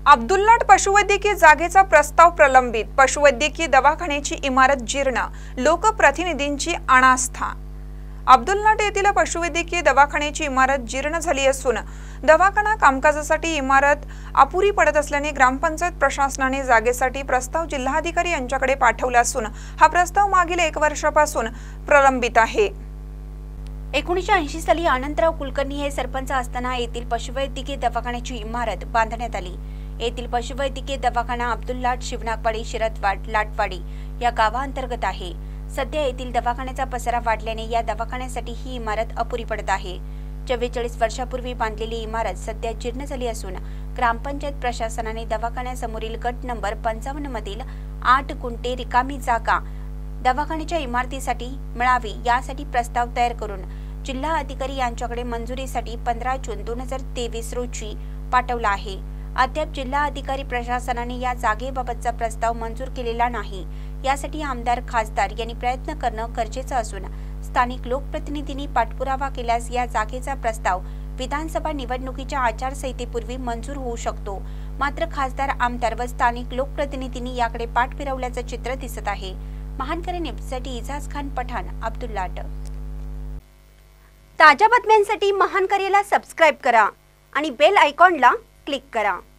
अब्दुल्लाट पशुवैद्यकीय जागेचा प्रस्ताव प्रलंबित। पशुवैद्यकीय दवाखान्याची इमारत जीर्ण, लोकप्रतिनिधींची अनास्था। अब्दुल्लाट येथील पशुवैद्यकीय दवाखान्याची इमारत जीर्ण झाली असून दवाखाना कामकाजासाठी इमारत अपुरी पडत असल्याने ग्रामपंचायत प्रशासनाने जागेसाठी प्रस्ताव जिल्हाधिकारी यांच्याकडे पाठवला असून हा प्रस्ताव मागील 1 वर्षापासून प्रलंबित आहे। 1980 साली अनंतराव कुलकर्णी हे सरपंच असताना येथील पशुवैद्यकीय दवाखान्याची इमारत बांधण्यात आली। येथील पशुवैद्यकीय दवाखाना अब्दुल्लाट, शिवनागवाडी, शिरतवाड, लाटवाडी या गावांतर्गत आहे। सध्या येथील दवाखान्याचा पसारा वाढल्याने या दवाखान्यासाठी ही इमारत अपुरी पडत आहे। 44 वर्षापूर्वी बांधलेली इमारत सध्या जीर्ण झाली असून ग्रामपंचायत प्रशासनाने दवाखान्यासमोरील गट नंबर 55 मधील 8 गुंठे रिकामी जागा दवाखान्याच्या इमारतीसाठी मिळावी यासाठी प्रस्ताव तयार करून जिल्हा अधिकारी यांच्याकडे मंजुरीसाठी 15 जून 2023 रोजी पाठवला आहे। अद्याप जिल्हा अधिकारी प्रशासनाने या जागेबाबतचा प्रस्ताव मंजूर केलेला नाही। यासाठी आमदार, खासदार यांनी प्रयत्न करणं गरजेचं असून स्थानिक लोकप्रतिनिधींनी पाठपुरावा केल्यास या जागेचा प्रस्ताव विधानसभा निवडणुकीच्या आचारसंहितेपूर्वी मंजूर होऊ शकतो। मात्र खासदार, आमदार व स्थानिक लोकप्रतिनिधींनी याकडे पाठ फिरवल्याचं चित्र दिसत आहे। महानकरी न्यूजसाठी इजाज खान पठाण, अब्दुल्लाट। ताज्या बातम्यांसाठी महानकरीला सबस्क्राइब करा आणि बेल आयकॉनला क्लिक करा।